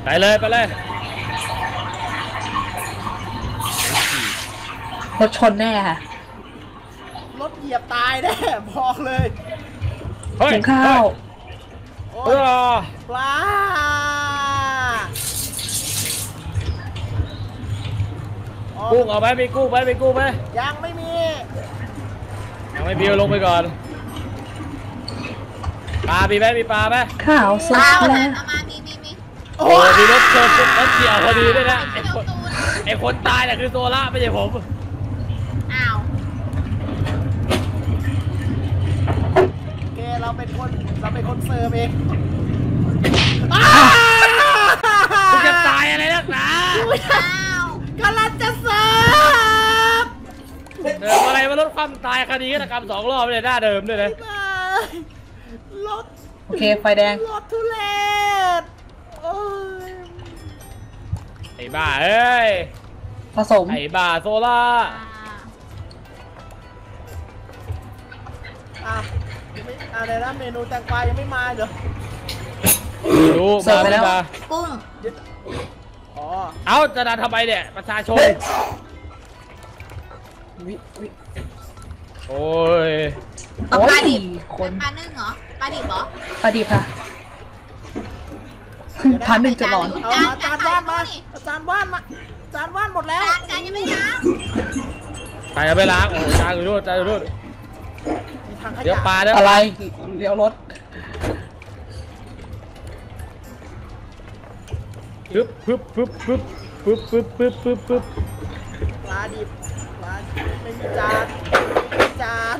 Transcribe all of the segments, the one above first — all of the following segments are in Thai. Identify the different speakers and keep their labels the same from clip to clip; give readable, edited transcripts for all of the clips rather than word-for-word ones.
Speaker 1: ไปเลยไปเลย
Speaker 2: รถชนแน่ค่ะ
Speaker 3: รถเหยียบตายแน่บอกเลย
Speaker 2: ถึงข้าว
Speaker 3: ปลา
Speaker 1: กุ้งเอาไหมมีกุ้งไหมมีกุ้งไหม
Speaker 3: ยังไม่มี
Speaker 1: ลงไปก่อนปลามีไหมมีปลาไหม
Speaker 2: ข้าวสุกแล้ว
Speaker 4: มามี
Speaker 1: โอ้มีรถชนรถเกี่ยวพอดีด้วยนะไอ้คนตายน่ะคือโซล่าไม่ใช่ผม
Speaker 4: อ้าว
Speaker 3: โอเคเราเป็นคนเสิร์ฟเอง
Speaker 1: คุณจะตายอะไรนักหนา
Speaker 3: กำลังจะเสิร์ฟ
Speaker 1: เดิมอะไรมาลดความตายคดีฆาตกรรม2 รอบเลยหน้าเดิมด้วยนะ
Speaker 3: รถ
Speaker 2: โอเคไฟแดง
Speaker 3: รถทุเรศ
Speaker 1: ไอ้บ้าเอ้ย
Speaker 2: ผสม
Speaker 1: ไอ้บ้าโซล่า
Speaker 3: ยังไม่อะไรนะเมนูแตงกวายังไม่มาเหรอ
Speaker 1: ดูมาไม่มา
Speaker 4: กุ้ง
Speaker 1: เอาจะดันทำไมเนี่ยประชาชนโอ้ย
Speaker 4: ปลาดิบคนปลานึ่งเหรอปลาดิบเหรอ
Speaker 2: ปลาดิบค่ะพันหนึ่งจะร้อน
Speaker 3: อาจารย์ว่านมาอาจารย์ว่านหมดแล้ว
Speaker 4: จานยังไม่ล้าง
Speaker 1: ใครจะไปล้างโอ้จานอยู่นู่นจานอยู่นู่นเดี๋ยวปลา
Speaker 2: อะไรเลี้ยวรถ
Speaker 1: ปึ๊บ
Speaker 3: ปลาดิบไม่มีจาน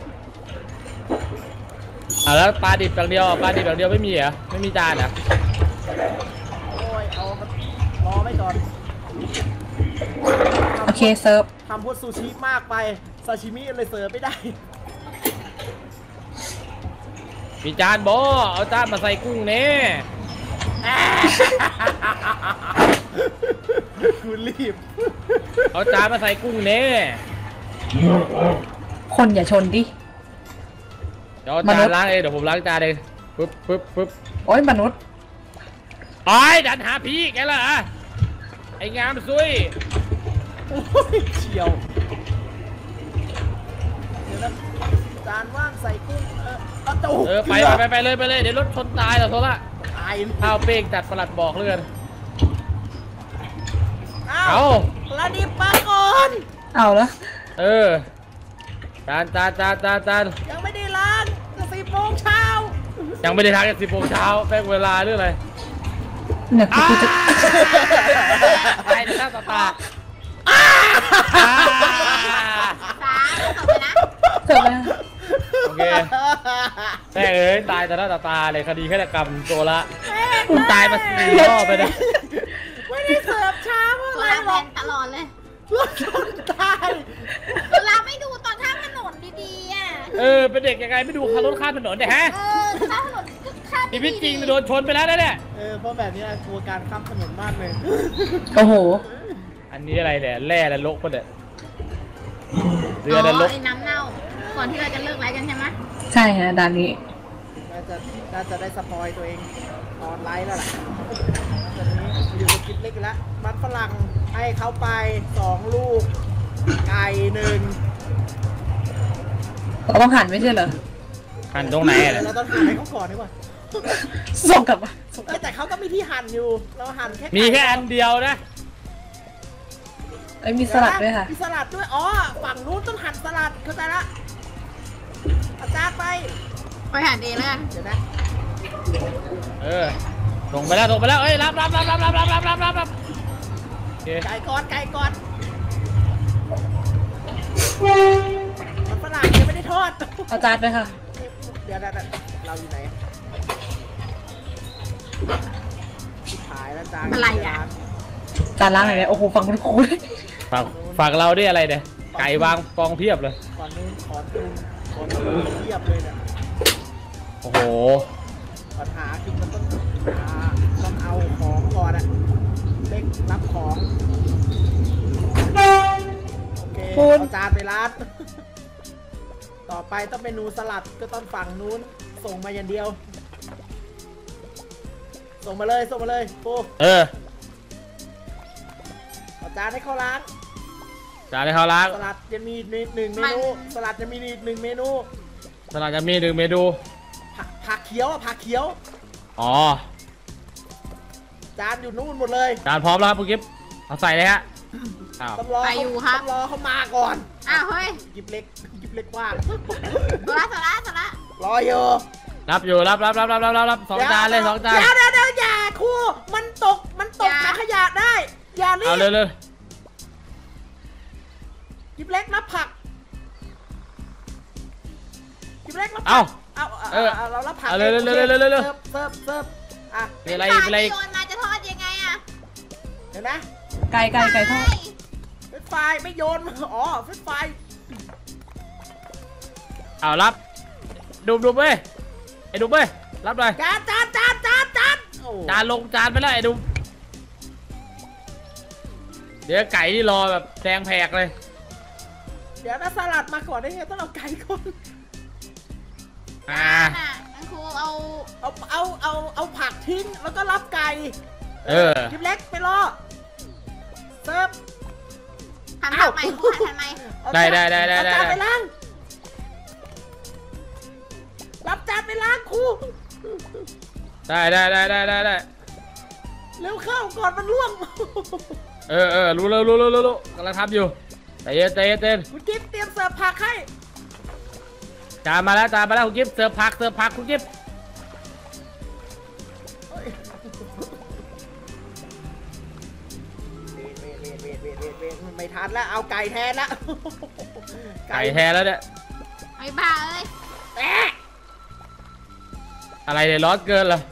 Speaker 1: แล้วปลาดิบอย่างเดียวไม่มีเหรอไม่มีจานเหรอ
Speaker 3: โอ้ยเอารอไว้ก่อน
Speaker 2: โอเคเสิร์ฟ
Speaker 3: ทำพวกซูชิมากไปซาชิมิเลยเสิร์ฟไม่ได้
Speaker 1: มีจานบอเอาจานมาใส่กุ้งเน่
Speaker 3: คุณรีบ
Speaker 1: เอาจานมาใส่กุ้งเน่
Speaker 2: คนอย่าชนดิ
Speaker 1: เดี๋ยวจานล้างเองเดี๋ยวผมล้างจานเองปึ๊บ
Speaker 2: โอ้ยมนุษย์
Speaker 1: ไอ้ดันหาพี่แกล่ะไอ้งามซุย
Speaker 3: เฉียวเดี๋ยวนะจานว่างใส่กุ้ง
Speaker 1: ไปเลยเดี๋ยวรถชนตายเหรอโซล่า
Speaker 3: ตาย
Speaker 1: ข้าวเป้งจัดประหลัดบอกเลื่อน
Speaker 3: เอาปลาดิบปลาก่อน
Speaker 2: เอาแล้ว
Speaker 1: จาน
Speaker 3: ยังไม่ได้ล้าง10 โมงเช้า
Speaker 1: ยังไม่ได้ล้าง10 โมงเช้าแป้งเวลาเรื่องอะไร
Speaker 2: เนี่ยคือจะ
Speaker 1: ตายในหน้าตา
Speaker 2: เสิร์ฟนะ
Speaker 1: โอเคแม่ตายแต่หน้าตาเลยคดีฆาตกรรมโซล่าคุณตายมา4 รอบไปนะ
Speaker 3: ไม่ได้เสิร์ฟช้าเพราะอะไรหรอก
Speaker 4: ตลอดเลย
Speaker 3: รถชนตาย
Speaker 4: เวลาไม่ดูตอนข้ามถนนดีๆอ่ะ
Speaker 1: เป็นเด็กยังไงไม่ดูรถข้ามถนนเนี่ยฮะ
Speaker 4: ข้ามถนนข้าม
Speaker 1: ชีวิตจริงโดนชนไปแล้วนะเนี่ย
Speaker 3: เพราะแบบนี้กลัวการข้ามถนนมากเลย
Speaker 2: โอ้โห
Speaker 1: อันนี้อะไรเนี่ยแร่นรกปะเนี่ย
Speaker 4: เรือไอ้น้ำเน่าก่อนที่เราจะเลิกไลฟ์กันใช่ไหม
Speaker 2: ใช่ฮะด่านนี้
Speaker 3: น่าจะได้สปอยตัวเองตอนไลฟ์แล้วล่ะตอนนี้อยู่ในคลิปเล็กแล้วมันฝรั่งให้เขาไป2 ลูกไก่1
Speaker 2: เราต้องหั่นไม่ใช่เหรอ
Speaker 1: หั่นตรงไหน
Speaker 3: เราต้องหั่นให้เขาก่อนดีกว่า
Speaker 2: ส่งกลับมา
Speaker 3: แต่เขาก็มีที่หั่นอยู่เราหั่น
Speaker 1: มีแค่อันเดียวนะ
Speaker 2: มีสลัดด้วยค่ะ
Speaker 3: มีสลัดด้วยฝั่งนู้นต้องหั่นสลัดเข้าใจละอาจารย์ไป
Speaker 4: หั่นเองแล้วกัน
Speaker 3: เดี๋ยวนะ
Speaker 1: ส่งไปแล้วเอ้ยรับ
Speaker 3: ไก่ก่อนมันฝรั่งยังไม่ได้ทอด
Speaker 2: อาจารย์ไปค่ะ
Speaker 3: เดี๋ยวเราอยู่ไหนขายแล้วจาน
Speaker 4: อะไร
Speaker 2: จานล้างไหนเนี่ยโอ้โหฟังคุณครู
Speaker 1: ฝากเราได้อะไรเนี่ยไก่วางกองเพียบเลย
Speaker 3: ก่อนนู้นขอนเพียบเลยเนี่ย
Speaker 1: โอ้โห
Speaker 3: ปัญหาคือมันต้องเอาของก่อนเล็กรับของโอเคเอาจานไปร้านต่อไปต้องเมนูสลัดก็ต้องฝั่งนู้นส่งมาอย่างเดียวส่งมาเลยปู
Speaker 1: เออ
Speaker 3: เอาจานให้เขาล้าง
Speaker 1: จานให้เขาล้าง
Speaker 3: สลัดจะมีหนึ่งเมนูสลัดจะมีอีก1 เมนู
Speaker 1: สลัดจะมี1 เมนู
Speaker 3: ผักเขียวผักเขียว
Speaker 1: อ๋อ
Speaker 3: จานอยู่นู่นหมดเลย
Speaker 1: จานพร้อมแล้วครับคุณกิฟเอาใส่เลยฮะอ้าว
Speaker 3: ต้องรอ
Speaker 4: ไปอยู่ครับ
Speaker 3: ต้องรอเขามาก่อน
Speaker 4: อ้าวเฮ้ย
Speaker 3: กิบเล็กว่าง
Speaker 4: โซล่าร
Speaker 3: ออยู่
Speaker 1: รับอยู่รับ2 จานเลย2 จาน
Speaker 3: เดี๋ยวอย่าครูมันตกถังขยะได้อย่ารี
Speaker 1: เอาเลย
Speaker 3: กิบเล็กนับผักกิบเล็กนับผั
Speaker 1: เอา
Speaker 3: เอาเรารับผัก
Speaker 1: เอาเร็ว
Speaker 3: โอค
Speaker 1: เร็ว
Speaker 3: เสิร์ฟอ่ะ
Speaker 1: มีอะไรอีกมีอะไรอีก
Speaker 4: โยนมาจะทอดยังไงอะ
Speaker 3: เห็นไหม
Speaker 2: ไก่ทอด
Speaker 3: เฟรนช์ฟรายไม่โยนมาอ๋อเฟรนช์ฟราย
Speaker 1: เอารับดุมเว้ยไอ้ดุมเว้ยรับเลย
Speaker 3: จานโอ้
Speaker 1: จานลงจานไปแล้วไอ้ดุมเดี๋ยวไก่ที่รอแบบแดงแผกเลย
Speaker 3: เดี๋ยวนะสลัดมาก่อนได้ไงต้องเอาไก่ก่อน
Speaker 1: อ่า
Speaker 4: งั้นครูเอา
Speaker 3: เอาผักทิ้งแล้วก็รับไก่
Speaker 1: เออ
Speaker 3: กิบเล็กไปรอเสิร์ฟ
Speaker 4: หันผักใหม่ครูหันใหม่
Speaker 3: เอา
Speaker 1: ได้
Speaker 3: จานไปล้างรับจานไปล้างครู
Speaker 1: ได้
Speaker 3: เร็วเข้าก่อนมันร่วง
Speaker 1: เออรู้กำลังทำอยู่ใจเย็น
Speaker 3: คุณกิ๊ฟเตรียมเสิร์ฟผักให้
Speaker 1: จานมาแล้วคุณกิฟเสิร์ฟผักคุณกิฟ
Speaker 3: เฮ้ยเวทไม่ทันแล้วเอาไก่แทนแล้ว
Speaker 1: ไก่แทนแล้วเนี่ย
Speaker 4: ไอ้บ้าเอ้ย
Speaker 3: แอะ
Speaker 1: อะไรเนี่ยร้อนเกินเหรอ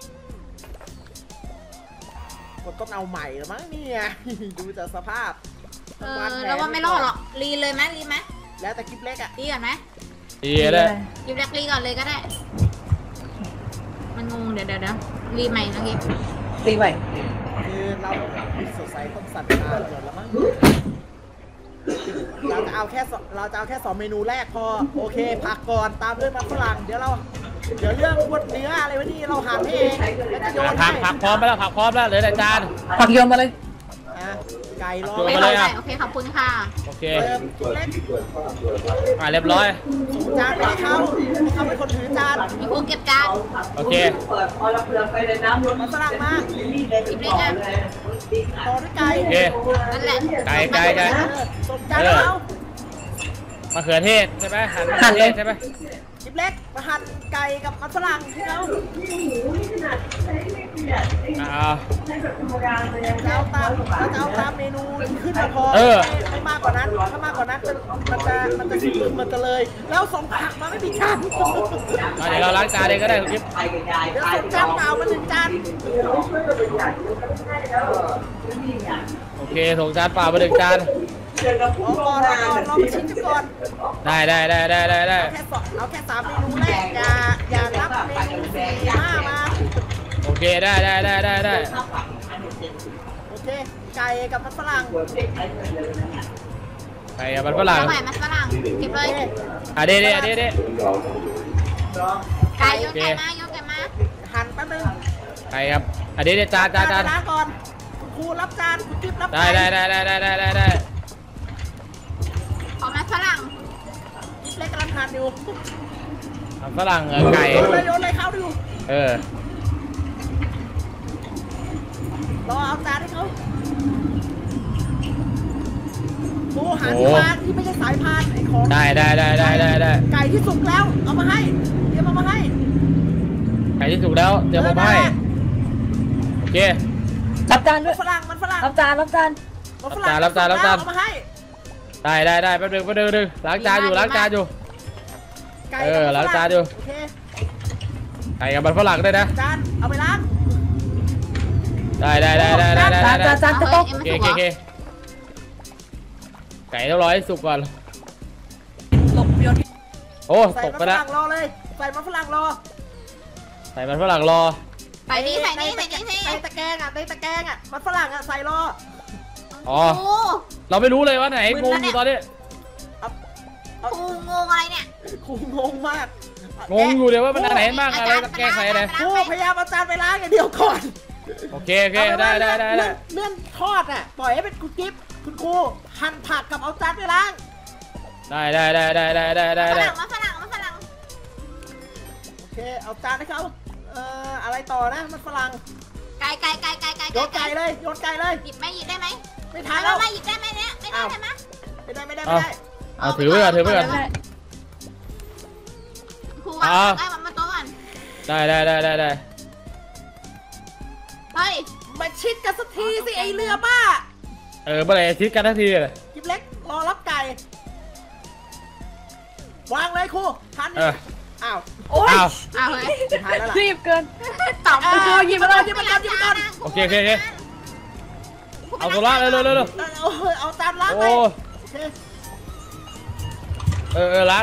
Speaker 3: กดต้องเอาใหม่แล้วมั้งเนี่ย ดูจากสภาพ
Speaker 4: แล้วว่าไม่รอดหรอกรีเลยไหม
Speaker 3: แล้วแต่กิ๊บเล็กอ่ะ
Speaker 4: รีก่อนไหม
Speaker 1: ดีเลย
Speaker 4: ยิบแรกรีก่อนเลยก็ได้ มันงงเดี๋ยวรีใหม่นะกิฟ
Speaker 2: ตีไว้
Speaker 3: คือเราสดใสต้องสั่นตาเกินแล้วมั้งเราจะเอาแค่2 เมนูแรกพอโอเคผักก่อนตามด้วยมันฝรั่งเดี๋ยวเรื่องพวกเนื้ออะไรวะนี่เราหั่นให้เองแล้วจะโยนให้
Speaker 1: ผักพร้อมแล้วเหลือแต่จาน
Speaker 2: ผักโยนมาเลย
Speaker 3: อ่ะไก่รอ
Speaker 1: โยน
Speaker 4: ไม่
Speaker 1: มา
Speaker 4: เข้า
Speaker 1: เลย
Speaker 4: ใจ
Speaker 1: อะ
Speaker 4: โอเคขอบคุณค่ะ
Speaker 1: โอเค
Speaker 3: เติมกิ๊บเล็ก
Speaker 1: เรียบร้อย
Speaker 3: จานไปให้เขาเป็นคนถือจาน
Speaker 4: มีครูเก็บจาน
Speaker 1: โอเค
Speaker 3: มันฝรั่งมา
Speaker 4: กิบเล็กอ่ะ
Speaker 3: ต่อด้วยไก่
Speaker 1: โอเค
Speaker 4: นั่นแหละ
Speaker 1: ไก่
Speaker 3: ส่งจานให้เขา
Speaker 1: มะเขือเทศใช่ไหมหั่นมะเขือเทศใช่ไหม
Speaker 3: กิ๊บเล็กมาหั่นไก่กับมันฝรั่งให้เขา เราจะเอาตามเมนูขึ้นมาพอไม่มากกว่านั้นถ้ามากกว่านั้นมันจะเลย แล้วส่งผักมาไม่มีจาน
Speaker 1: เดี๋ยวเราล้างจานเองก็ได้คุณกิฟ
Speaker 3: เดี๋ยวส่งจานเปล่ามา1 จาน
Speaker 1: โอเคส่งจานเปล่ามา1 จาน
Speaker 3: รอมาชิ้นก่อน
Speaker 1: ได้
Speaker 3: เอาแค่3 เมนูแรกอย่านับเมนู4 5มา
Speaker 1: โอเคได้
Speaker 3: โอเคไก่กับมันฝรั่ง
Speaker 1: ไก่กับมันฝรั่ง
Speaker 4: เอาใหม่มันฝรั่งเก็บเลย
Speaker 1: เด้
Speaker 4: ไก่โยนไก่มา
Speaker 3: หั่นแป๊บนึง
Speaker 1: ไก่ครับเด้จาน
Speaker 3: ล้างก่อนคุณครูรับจานคุณจิ๊บรับ
Speaker 1: ได้
Speaker 4: ขอมันฝรั่ง
Speaker 3: จิ๊บเล็กกำลังหั่นอยู่
Speaker 1: มันฝรั่งไก่
Speaker 3: โยนเลยเข้าดู รอเอาจานให้เขาดูหาที่พานที่ไม่ใช่สายพานไอ้ของ
Speaker 1: ได้
Speaker 3: ไก่ที่สุกแล้วเอามาให้เตรียมเอามาให้
Speaker 1: ไก่ที่สุกแล้วเดี๋ยวผมให้โอเค
Speaker 2: รับจานด้วย
Speaker 3: มันฝรั่ง
Speaker 2: รับจาน
Speaker 3: มันฝรั่ง
Speaker 1: รับจาน
Speaker 3: เอามาให้
Speaker 1: ได้แป๊บนึงล้างจานอยู่
Speaker 3: ไก่
Speaker 1: ล้างจานอยู่
Speaker 3: โอเค
Speaker 1: ไก่กับมันฝรั่งได้นะ
Speaker 3: จานเอาไปล้าง
Speaker 1: ได้
Speaker 2: จานกระโต๊ะ
Speaker 1: โอเคไก่ต้องรอให้สุกก่อน
Speaker 2: ตกโยน
Speaker 1: โอ้
Speaker 3: ใส่
Speaker 1: ต
Speaker 3: มั
Speaker 1: ก
Speaker 3: น
Speaker 1: ไป
Speaker 3: ฝ
Speaker 1: แล้ว
Speaker 3: รั่งรอเลยใส่มันฝรั่งรอ
Speaker 1: ใส่มันฝรั่งรอ
Speaker 4: ใส่นี่
Speaker 3: ในตะแกรงอ่ะมันฝรั่งอ่ะใส่รอ
Speaker 1: อ๋อ เราไม่รู้เลยว่าไหนงงอยู่ตอนนี้
Speaker 4: ครูงงอะไรเนี่ย
Speaker 3: ครูงงมาก
Speaker 1: งงอยู่เดี๋ยวว่ามันอันไหนบ้างอะไรต้องแก้ไขอะไร
Speaker 3: ครูพยายามเอาจานไปล้างอย่างเดียวก่อน
Speaker 1: โอเคได้
Speaker 3: เลื่อนทอดอ่ะปล่อยให้เป็นคุณกิฟต์คุณครูหั่นผักกับเอาจานไปล้าง
Speaker 1: ได้
Speaker 4: มาฝรั่ง
Speaker 3: โอเคเอาจานให้เขาอะไรต่อนะมันฝรั่ง
Speaker 4: ไก่
Speaker 3: โยนไก่เลยโยนไก่เลย
Speaker 4: หยิบได้ไหม
Speaker 3: ไม่ทันแล้ว
Speaker 4: ไม่หยิบได้ไหมเนี่ยไม่ได้ใช่ไหม
Speaker 3: ไม่ได้
Speaker 1: เอาถือไว้ก่อน
Speaker 4: ครูวางได้มาโต๊ะก่อน
Speaker 1: ได้
Speaker 4: เฮ้ย
Speaker 3: มาชิดกันสักทีสิไอเรือบ้า
Speaker 1: เมื่อไหร่ทิศกันทันทีเลย
Speaker 3: กิฟเล็กรอรับไก่วางเลยครูทันอ้าวโอ้ย
Speaker 4: เอาเฮ้ย
Speaker 3: ทันแล้วล่ะ
Speaker 2: รีบเกิน
Speaker 4: ตอบ
Speaker 3: หยิบมาก่อน
Speaker 1: โอเคเอาตัวละเร็ว
Speaker 3: เอาจานล้างไป
Speaker 1: โอ้
Speaker 3: โอเค
Speaker 1: ล้าง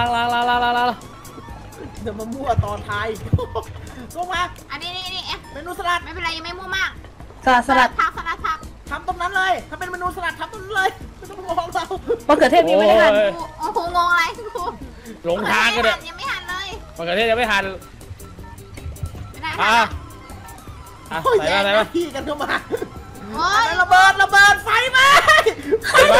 Speaker 3: เดี๋ยวมามั่วตอนท้ายลงมา
Speaker 4: อันนี้
Speaker 3: เมนูสลัด
Speaker 4: ไม่เป็นไรยังไม่มั่วมาก
Speaker 2: สลัด
Speaker 4: ผัก
Speaker 3: ทำตรงนั้นเลยถ้าเป็นเมนูสลัดทำตรงนั้นเลยไม่ต้องมองเรา
Speaker 2: มะเขือเทศมีไม่ได้หั่น
Speaker 4: โอ้โหงงอะไรครู
Speaker 1: หลงทางกันเลย
Speaker 4: ยังไม่หันเลย
Speaker 1: มะเขือเทศยังไม่ทัน
Speaker 4: ไม่ได้
Speaker 3: โอ้ย
Speaker 1: ใส่
Speaker 3: แย่ง
Speaker 1: มา
Speaker 3: พี่กันเข้ามา
Speaker 4: โอ้ย
Speaker 3: ระเบิดไฟไหม
Speaker 1: ไป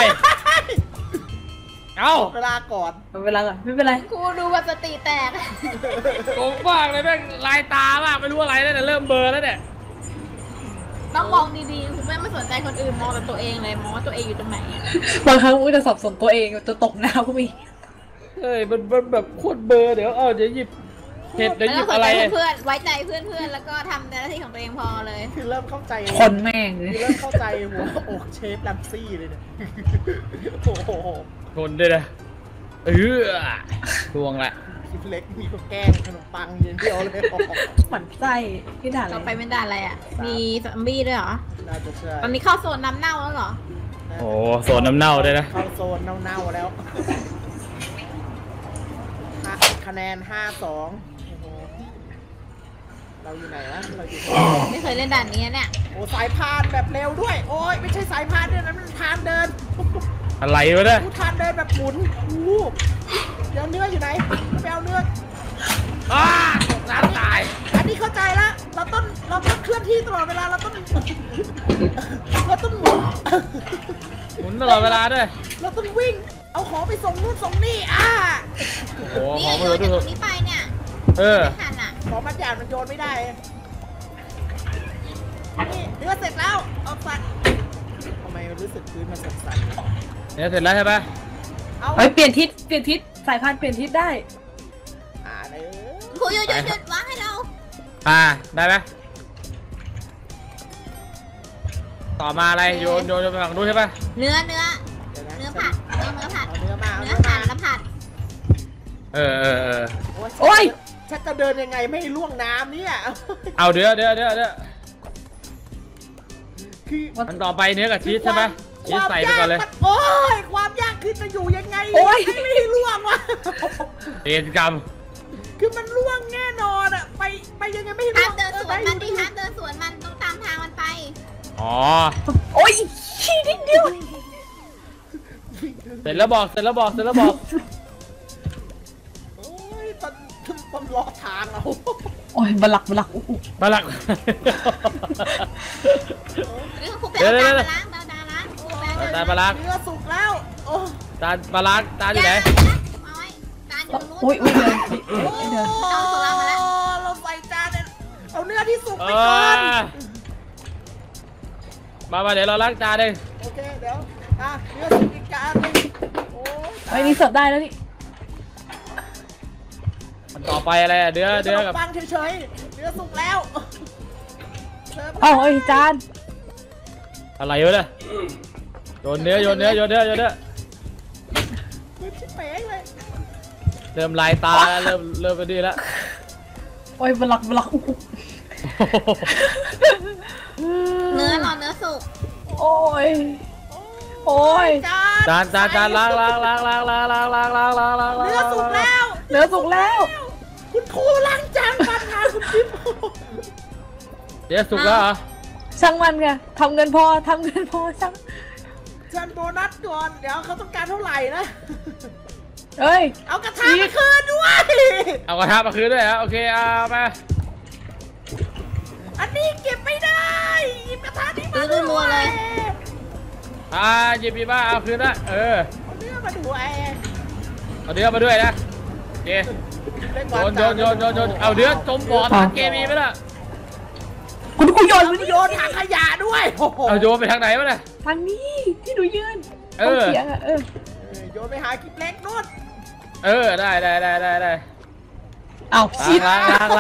Speaker 1: เอา
Speaker 3: เวลาก่อน
Speaker 2: เวลาก่อนไม่เป็นไร
Speaker 4: ครูดูแบบสติแตก
Speaker 1: โกงมากเลยแม่งลายตามากไม่รู้อะไรแล้วเนี่ยเริ่มเบลอแล้วเนี่ย
Speaker 4: ต้องมองดีๆคุณไม่สนใจคนอื่นมองแต่ตัวเองเลยมองว่าตัวเองอยู่ตรงไหน
Speaker 2: บางครั้งอุ้ยจะสับสนตัวเองจะตกน้ำก็มี
Speaker 1: มันแบบโคตรเบลอเดี๋ยวหยิบเห็ดเดี๋ยวหยิบอะไร
Speaker 4: เพื่อนไว้ใจเพื่อนแล้วก็ทำหน้าที่ของตัวเองพอเลย
Speaker 3: คือเริ่มเข้าใจ
Speaker 2: คนแม่งเลย
Speaker 3: คือเริ่มเข้าใจหัวอกเชฟแลมซี่เลยเนี่ยโอ้โห
Speaker 1: คนด้วยนะทวงละ
Speaker 3: คลิปเล็กมีก็แกล้งขนมปังอย่างเดียวเลย
Speaker 2: หมั่นไส้ที่ด่า
Speaker 4: ต่อ
Speaker 2: เล
Speaker 4: ไป
Speaker 2: ย
Speaker 4: เป็นด่านอะไรอ่ะ มีซอมบี้ด้วยเหรอ
Speaker 3: น่าจะใช่
Speaker 4: ตอนนี้เข้าโซนน้ำเน่าแล้วเหรอ
Speaker 1: โอ้โซนน้ำเน่าด้วยนะ
Speaker 3: เข้าโซนเน่าๆแล้วคะแนน 5-2 เราอยู่ไหนวะเราอยู่
Speaker 4: ไม่เคยเล่นด่านนี้เนี่ย
Speaker 3: โอ้สายพานแบบเร็วด้วย โอ้ยไม่ใช่สายพานด้วยนะมันทางเดิน
Speaker 1: อะไรวะเนี่ย
Speaker 3: ทางเดินแบบหมุนเดี๋ยวเนื้ออยู่ไหนไปเอาเนื้อ
Speaker 1: น้ำตาย
Speaker 3: อันนี้เข้าใจแล้วเราต้องเคลื่อนที่ตลอดเวลาเราต้องหมุน
Speaker 1: หมุนตลอดเวลาด้วย
Speaker 3: เราต้องวิ่ง เอาของไปส่งนู่นส่งนี่
Speaker 1: โอ้
Speaker 4: นี่
Speaker 1: ของ
Speaker 4: โย
Speaker 1: มือน
Speaker 4: จาก
Speaker 1: ดู
Speaker 4: ตรงนี้ไปเนี่ย
Speaker 1: ไม่
Speaker 4: ทันอ่ะ
Speaker 3: ของมันหยาดมันโยนไม่ได้นี่เนื้อเสร็จแล้วเอาสั่นทำไมรู้สึกพื้นมันสั่น
Speaker 1: เนี่ยเสร็จแล้วใช่ปะ
Speaker 3: เอา
Speaker 2: เฮ้ยเปลี่ยนทิศสายพันธุ์เปลี่ยนทิศได้
Speaker 3: เลย
Speaker 4: ครูหยุดวางให้เรา
Speaker 1: ได้ไหมต่อมาอะไรโยนไปฝั่งนู้นใช่ปะ
Speaker 4: เนื้อผัด
Speaker 3: เอาเนื้อมา
Speaker 4: เนื้อผัดแล้วผัด
Speaker 3: โอ้ยฉันจะเดินยังไงไม่ให้ล่วงน้ำเนี่ย
Speaker 1: เอาเดี๋ยว
Speaker 3: คือ
Speaker 1: มันต่อไปเนื้อกับชีสใช่ปะชีสใส่ไปก่อนเลย
Speaker 3: โอ้ยความยากคือจะอยู่ยังไงให้ไม่ให้ล่วงวะ
Speaker 1: เรียนกรรม
Speaker 3: คือมันล่วงแน่นอนอะไปยังไงไม่ให้ล่
Speaker 4: ห้าว ม
Speaker 3: ง
Speaker 4: เดินสวนมันดิห้ามเดินสวนมันต้องตามทางมันไป
Speaker 1: อ๋อ
Speaker 2: โอ้ยขี้นิดเดียว
Speaker 1: เสร็จแล้วบอก
Speaker 3: โอ้ยต้องรอทางเรา
Speaker 2: โอ้ยบลัก
Speaker 1: มาหลัก
Speaker 4: นี่ครูไปเอาจานมาล้าง
Speaker 1: จานมาล้าง
Speaker 3: เนื้อสุกแล้วโอ้
Speaker 1: จานมาล้างจานอยู่ไหน
Speaker 4: เอาไว้จานอยู่นู้น
Speaker 2: อุ้ยเดินเดิน
Speaker 3: เราใส่จานเนี่ยเอาเนื้อที่สุกไปก่อน
Speaker 1: มาเดี๋ยวเราล้างจานเอง
Speaker 3: โอเคเดี๋ยวเนื้อสุกอีกจานนึงโอ้ย
Speaker 2: ไอ้นี่เสิร์ฟได้แล้วนี่
Speaker 1: มันต่อไปอะไรเนื้อกับ
Speaker 3: ปังเฉยๆเนื้อสุกแล้วเสิร์ฟ
Speaker 2: อ้าวไอ้จาน
Speaker 1: อะไรวะเนี่ยโยนเนื้อ
Speaker 3: มือชิบเป๋เลย
Speaker 1: เริ่มลายตาแล้วเริ่มไปดีแล้ว
Speaker 2: โอ้ยบลัก
Speaker 4: เนื้อสุก
Speaker 2: โอ้ยโอ้ย
Speaker 1: จานล้าง
Speaker 3: เนื้อสุกแล้ว
Speaker 2: เนื้อสุกแล้ว
Speaker 3: คุณครูล้างจานปัญหาคุณจิ๊บ
Speaker 1: เดี๋ยวสุกแล้วเหรอ
Speaker 2: ช่างมันไงทำเงินพอช่าง
Speaker 3: เชิญโบนัสก่อนเดี๋ยวเขาต้องการเท่าไหร่นะ
Speaker 2: เอ้ย
Speaker 3: เอากระทะมาคืนด้วย
Speaker 1: เอากระทะมาคืนด้วยฮะโอเคเอามา
Speaker 3: อันนี้เก็บไม่ได้หยิบกระทะนี้มา
Speaker 4: ซื้อรัวๆเลย
Speaker 1: หยิบมาเอาคืนละ
Speaker 3: เอาเนื้อมาด้วย
Speaker 1: เอาเนื้อมาด้วยนะโอเคโยนเอาเนื้อจมบ่อทางเกมีไหมล่ะ
Speaker 2: คุณโยน
Speaker 3: โยนถังขยะด้วยโอ้โห
Speaker 1: เอาโยนไปทางไหนวะเนี่ย
Speaker 2: ทางนี้ที่หนูยืน
Speaker 1: เอ
Speaker 2: ตรง
Speaker 1: อ
Speaker 2: เสียงอ่ะ
Speaker 3: โยนไปหากิ๊บเล็กนู่น
Speaker 1: ได้
Speaker 2: เอาชิด
Speaker 1: ล้าง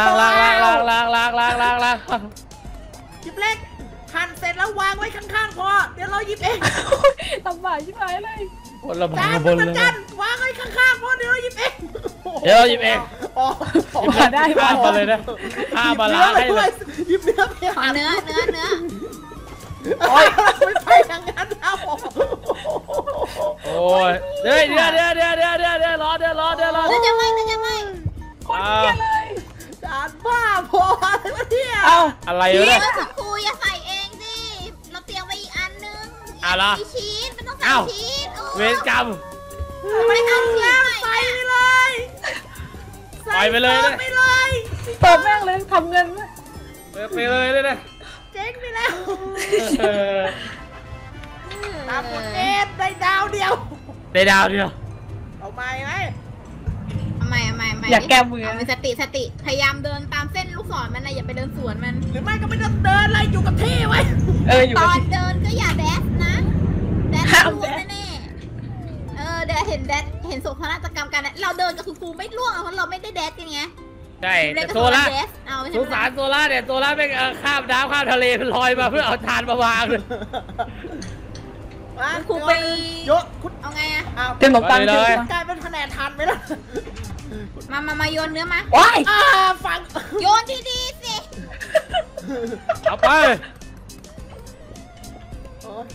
Speaker 3: กิ๊บเล็กหั่นเสร็จแล้ววางไว้ข้างๆพอเดี๋ยวเราหยิบเอง
Speaker 2: ลำบากชิบหายเลย
Speaker 1: คนละบ
Speaker 3: จาน
Speaker 1: บน
Speaker 3: มัน
Speaker 1: เลย
Speaker 3: กันวางไว้ข้างๆพอเดี๋ยวเราหยิบเอง
Speaker 1: เดี๋ยวเราหยิบเอง
Speaker 3: อ๋อ
Speaker 2: มาได้
Speaker 1: ข้ามมาเลยนะข้ามมาล้างให้
Speaker 3: ด้
Speaker 1: เล
Speaker 3: วย
Speaker 1: ย
Speaker 3: หยิบเนื้อไป
Speaker 4: ขอ
Speaker 3: หั่น
Speaker 4: เนื้อ
Speaker 3: โอ้ยไม่ไปอย่างนั้นเอา
Speaker 1: โอ้ยเดี๋ยวรอ
Speaker 4: เนื้อจะไหม
Speaker 2: คนเดียวเลย
Speaker 3: จานบ้าพออะไรวะเนี่ย
Speaker 2: เอา
Speaker 1: อะไรวะเนี่ย
Speaker 4: ครูอย่าใส่เองดิเราเตรียมไว้อีกอันนึง
Speaker 1: เหรอ
Speaker 4: มีชีสมันต้องใส่ชีส
Speaker 1: เวรกรรม
Speaker 3: ไม่ทำแล้วใส่ไปเลย
Speaker 1: ปล่อยไปเลยนะ
Speaker 3: ไปเลย
Speaker 2: เติมแม่งเลยทำเงินไหม
Speaker 1: ไปเลยเลยนะ
Speaker 3: เจ๊งไปแล้วตามกฎเกณฑ์ได้ดาวเดียว
Speaker 1: ได้ดาวเดียว
Speaker 3: เอาไหมไหม
Speaker 4: ทำไม
Speaker 2: อย่าแก้มือ
Speaker 4: เอามีสติพยายามเดินตามเส้นลูกศรมันนะอย่าไปเดินสวนมัน
Speaker 3: หรือไม่ก็ไม่ต้องเดินอะไรอยู่กับที่ไว้
Speaker 2: อยู่
Speaker 4: ต
Speaker 2: กั
Speaker 4: อน นเดินก็อย่าแดชนะแดช
Speaker 2: ห้าม
Speaker 4: ล่วง
Speaker 2: แดช
Speaker 4: แน่ๆเดี๋ยวเห็นแดชเห็นโศกนาฏกรรมกันเราเดินกับคุณครูไม่ล่วงเพราะเราไม่ได้แดชกันไง
Speaker 1: ใช่
Speaker 4: เล่
Speaker 1: แต่
Speaker 4: นกับ
Speaker 1: โซล่า
Speaker 4: แดชเอา
Speaker 1: สงสารโซล่าเนี่ยโซล่าไม่ข้ามน้ำข้ามทะเลลอยมาเพื่อเอาทานมาวางเลย
Speaker 4: ครูไป
Speaker 3: ยกคุณ
Speaker 4: เอาไงอะ
Speaker 3: เอา
Speaker 2: เต็มขนมปัง
Speaker 1: ไปเลย
Speaker 3: กลายเป็นคะแนนทันไหมล่ะ
Speaker 4: มาโยนเนื้อมา
Speaker 2: ว้าย
Speaker 3: ฟัง
Speaker 4: โยนดีๆสิ
Speaker 1: เอาไป
Speaker 3: โอ้ย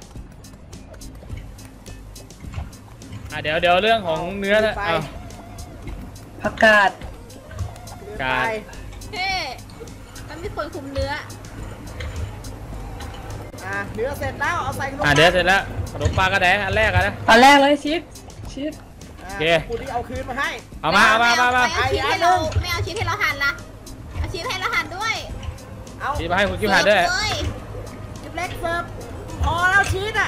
Speaker 1: เดี๋ยวเรื่องของเนื้อนะเอา
Speaker 2: ผักกาด
Speaker 1: กา
Speaker 3: ไป
Speaker 1: ร
Speaker 4: เฮ้มันมีคนคุมเนื้อ
Speaker 3: เนื้อเสร็จแล้วเอาใส่ลง
Speaker 1: เดี๋ยวเสร็จแล้วขนมปังกระแดะอันแรกอะนะ
Speaker 2: ตอนแรกเลยชิด
Speaker 1: โอเค
Speaker 3: คุณที่เอาคืนมาให้
Speaker 1: เอามา
Speaker 4: ไม่เอาชีสให้เราไม่เอาชีสให้เราหั่นละเอาชีสให้เราหั่นด้วย
Speaker 3: เอา
Speaker 1: ชีสมาให้คุณกิ๊บหาด้วย
Speaker 4: เอ้ย
Speaker 3: จิ๊บเล็กเสิร์ฟพอแล้วชีสอ่ะ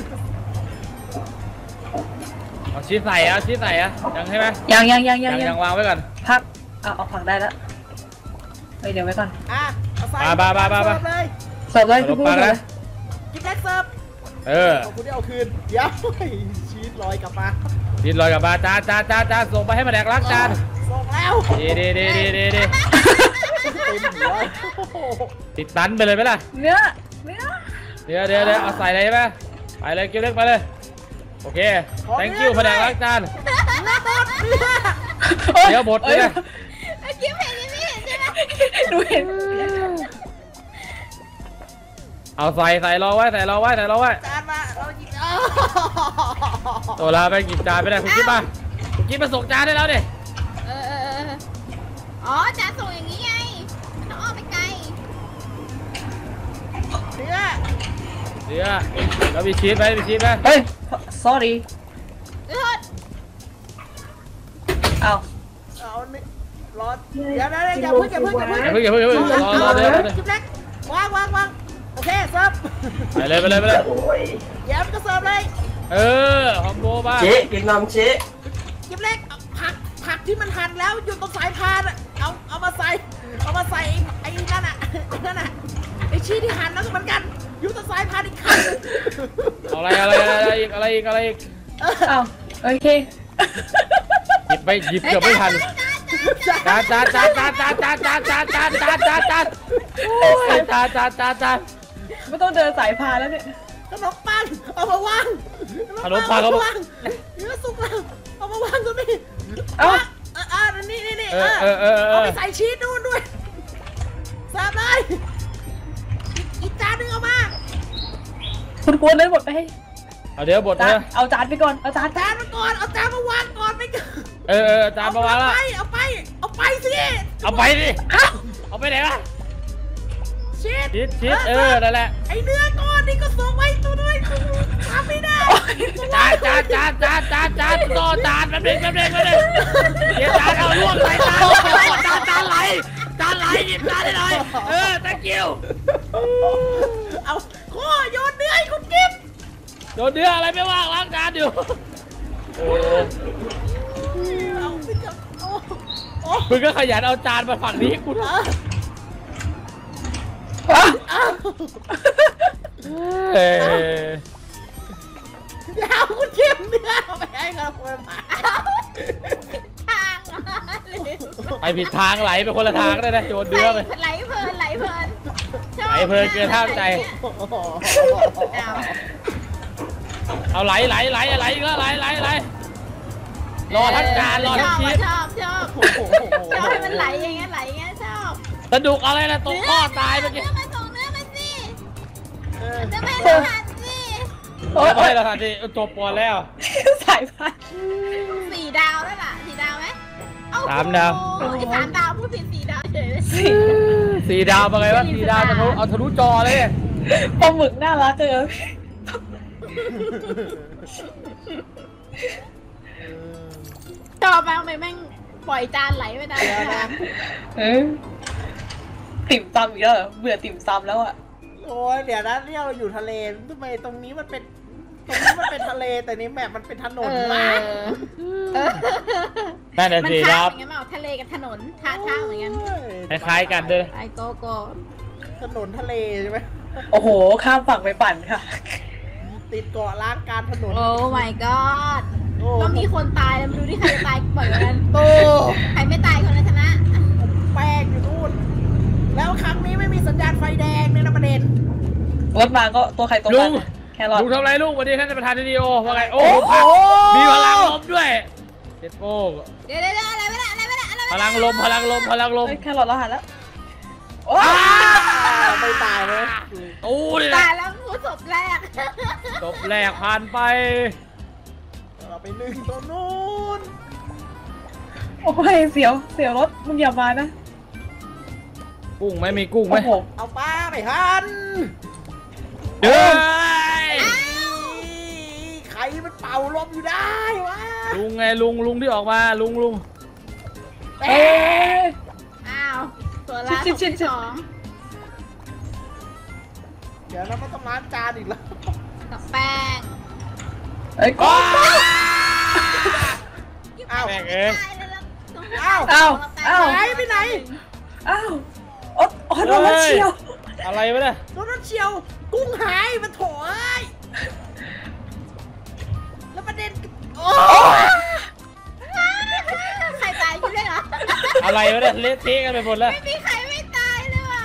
Speaker 1: เอาชีสใส่อะยังใช่ไหม
Speaker 2: ยัง
Speaker 1: วางไว้ก่อน
Speaker 2: พักเอาผักได้แล้วเดี๋ยวไว้ก่อน
Speaker 3: เอาใส่
Speaker 1: มา
Speaker 3: เสิร์ฟเลย
Speaker 2: เสิร์ฟเลย
Speaker 1: ขนมปังนะ
Speaker 3: จิ๊บเล็กเสิร์ฟ
Speaker 1: ข
Speaker 3: อบคุณที่เอาคืนเดี๋ยวชีสลอยกลับมา
Speaker 1: ชีสลอยกับมาจานส่งไปให้มาแดกล้างจาน
Speaker 3: ส่งแล้ว
Speaker 1: ดี
Speaker 3: เต็มหัวโอ้โห
Speaker 1: ติดตันไปเลยไหมล่ะ
Speaker 2: เนื้อ
Speaker 1: เดี๋ยวเอาใส่เลยใช่ไหมไปเลยกิ๊บเล็กไปเลยโอเค thank you มาแดกล้างจานเดี๋ยวบดเลยนะ
Speaker 4: ไอ้กิ๊บเห็นยังไม่เห็นใช่ไหม
Speaker 2: ดูเห็น
Speaker 1: เอาใส่รอไว้
Speaker 3: จานมาเราหยิบ
Speaker 1: ตัวลาไปหยิบจานไม่ได้คุณกิ๊บมาส่งจานได้แล้วดิ
Speaker 4: อ๋อจานส่งอย่างนี้ไงมันต้องอ้อมไปไกล
Speaker 3: เนื้อ
Speaker 1: เดี๋ยวแล้วมีชีสไหม
Speaker 2: เฮ้ย sorry
Speaker 4: โทษ
Speaker 2: เอา
Speaker 3: เอานี่รออย่าเพิ่ง
Speaker 1: อย่าเพิ่งรอเดี๋ยว
Speaker 3: จิ๊บเล็กวางโอเคเสิร์ฟ
Speaker 1: ไปเลย
Speaker 3: เดี๋ยวมันก็เสิร์ฟเลย
Speaker 1: ฮอมโบบ้า
Speaker 5: เจ๊กินนมเจ๊
Speaker 3: จิ๊บเล็กผักที่มันหั่นแล้วอยู่ตรงสายพานเอามาใส่ไอ้นั่นน่ะไอ้ชีสที่หั่นแล้วก็เหมือนกันอยู่ตรงสายพานอีกครั้ง
Speaker 1: อะไรอีก
Speaker 2: เอาโอเค
Speaker 1: หยิบเกือบไม่ทันจาน
Speaker 2: ไม่ต้องเดินสายพานแล้วเนี่ย
Speaker 3: ขนมปังเอามาวางเนื้อสุกแล้วเอามาวางตรงนี้นี่เอาไปใส่ชีสนู่นด้วยเสิร์ฟเลยอีกจานนึงเอามา
Speaker 2: คุณกวนเลยหมดไปให้
Speaker 1: เอาเดี๋ยวบด
Speaker 2: จา
Speaker 1: เล
Speaker 2: น
Speaker 1: ย
Speaker 2: เอาจานไปก่อนเอาจาน
Speaker 3: จานมาก่อนเอาจานมาวางก่อนไม่เกิน
Speaker 1: จานมาวางแล้ว
Speaker 3: เอาไปสิ
Speaker 1: เอาไปดิเอาไปไหนล่ะ
Speaker 3: ชีส
Speaker 1: ชีสนั่นแหละ
Speaker 3: ไอเนื้อก่อนนี้ก็ส่งไว้ตัวด้วยทำไม่ได้
Speaker 1: จานต่อจานแป๊บนึงเดี๋ยวจานเอาล่วงใส่จานไหลหยิบจานได้เลยthank you
Speaker 3: เอาข้อโยนเนื้อให้คุณกิฟต์
Speaker 1: โดนเนื้ออะไรไม่ว่างล้างจานอยู่โอ้
Speaker 3: เอาไปจับโอ้
Speaker 1: มึงก็ขยันเอาจานมาฝั่งนี้กูนะ
Speaker 3: เดี๋ยวคุณกิฟต์เนื้อเอาไปให้กับคนหมา
Speaker 4: ทางเลย
Speaker 1: ไปผิดทางไหลไปคนละทางได้นะโยนเนื้อไป
Speaker 4: ไหลเพลินชอบ
Speaker 1: ไหลเพลินเกินห้ามใจ เอาไหลอีกแล้วไหลรอทั้งจานรอทั้งชีส
Speaker 4: ชอบให้มันไหลอย่างเงี้ยชอบ
Speaker 1: สนุกอะไรล่ะตกข้อตายเมื่อกี้
Speaker 4: เนื้อมาส่งเนื้อมาสิเนื้อมาหันสิ
Speaker 1: ไม่ให้เราทันทีจบก่อนแล้ว
Speaker 2: สายพันธุ์
Speaker 4: 4 ดาวแล้วล่ะ4 ดาวไหมเอ้า
Speaker 1: 3 ดาว
Speaker 4: 3 ดาวพูดผิด4 ดาวเฉยเลย
Speaker 1: 4 ดาวเป็นไงวะ4 ดาวทะลุจอเลย
Speaker 2: ปลาหมึกน่ารักเลย
Speaker 4: ชอบมากเลยแม่งปล่อยจานไหลไปนาน
Speaker 2: ติ่มซำอีกแล้วเหรอเบื่อติ่มซำแล้วอ่ะ
Speaker 3: โอ้ยเดี๋ยวนะเนี่ยเราอยู่ทะเลทำไมตรงนี้มันเป็นทะเลแต่นี้แมปมันเป็นถนนวะ
Speaker 1: นั่นแหละ
Speaker 4: มัน
Speaker 1: สิค
Speaker 4: ข้า
Speaker 1: รั
Speaker 4: ม
Speaker 1: บ
Speaker 4: อย่างเงี้ยมาทะเลกับถนนท่าเหมือนกัน
Speaker 1: คล้ายๆกันด้วย
Speaker 4: ไปโก
Speaker 3: ถนนทะเลใช่ไหม
Speaker 2: โอ้โหข้ามฝั่งไปปั่นค่ะ
Speaker 3: ติดเกาะล้างการถนน
Speaker 4: โอ้ my god
Speaker 3: โอ้
Speaker 4: ก็มีคนตายแล้วมาดูที่ใครจะตายบ่อยกว่ากัน
Speaker 3: โต
Speaker 4: ใครไม่ตายคนนั้นชนะ
Speaker 3: แป้งอยู่นู่นแล้วครั้งนี้ไม่มีสัญญาณไฟแดงเนี่ยนะประเด็น
Speaker 2: รถมาก็ตัวใครตัว
Speaker 1: ลุ
Speaker 2: มั
Speaker 1: ง
Speaker 2: นแครอท
Speaker 1: ลุงทำไรลุงวันนี้ท่านประธานดีโอว่าไงโอ้
Speaker 3: โอ้
Speaker 1: โห
Speaker 3: โห
Speaker 1: มีพลังลมด้วยเจ็ดโป้ง
Speaker 4: เดี๋ยวอะไรไม่ได้
Speaker 1: พลังลม
Speaker 2: เฮ้ยแครอทเราหันแล้วโอ้
Speaker 3: ไม่ตายเลย
Speaker 1: ตู้นี่แห
Speaker 4: ตา
Speaker 1: ละ
Speaker 4: ยแล้วผู้ศพแรก
Speaker 1: จบแรกผ่านไป
Speaker 3: เราไปหนึ่งตัวนู้น
Speaker 2: โอ้ยเสียวรถมึงอย่ามานะ
Speaker 1: กุ้งไหมมีกุ้งไหม
Speaker 2: โอ้โห
Speaker 3: เอาป้าไปหัน
Speaker 1: เด้อ
Speaker 3: ใครมันเป่าลมอยู่ได้วะ
Speaker 1: ลุงไงลุงที่ออกมาลุง
Speaker 2: เอ้ย
Speaker 4: อ้าวตัวละ
Speaker 2: ชิด
Speaker 4: 2
Speaker 3: เดี๋ยวเราก็ต้องล้างจานอีกแล้ว
Speaker 4: กับแป้ง
Speaker 2: เอ้ยก็
Speaker 3: อ้าว
Speaker 1: แม่งเอ้ย
Speaker 4: ตายเลยแล้ว
Speaker 3: อ้าว
Speaker 2: อ้าว
Speaker 3: หายไปไหน
Speaker 2: อ้าวโอ้โดนรถเฉียว
Speaker 1: อะไรวะเนี่ย
Speaker 3: รถเฉียวกุ้งหายมาโถเอ้ยแล้วประเด็นโอ้
Speaker 4: ใครตายคิดด้วยเหรอ
Speaker 1: อะไรวะเนี่ยเละเทะกันไปหมดแล้ว
Speaker 4: ไม่มีใครไม่ตายเลยว่ะ